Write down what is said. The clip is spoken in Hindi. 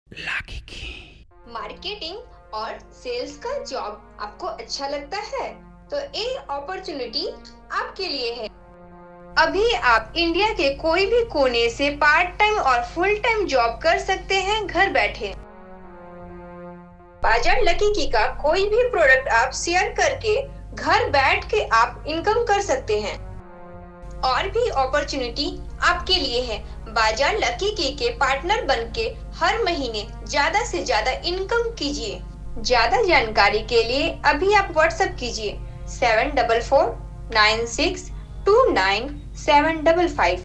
लागी की मार्केटिंग और सेल्स का जॉब आपको अच्छा लगता है तो ये अपॉर्चुनिटी आपके लिए है। अभी आप इंडिया के कोई भी कोने से पार्ट टाइम और फुल टाइम जॉब कर सकते हैं घर बैठे। बाजार लकी की का कोई भी प्रोडक्ट आप शेयर करके घर बैठ के आप इनकम कर सकते हैं। और भी अपॉर्चुनिटी आपके लिए है। बाजार लकी की के पार्टनर बन के हर महीने ज्यादा से ज्यादा इनकम कीजिए। ज्यादा जानकारी के लिए अभी आप व्हाट्सएप कीजिए 7449629755।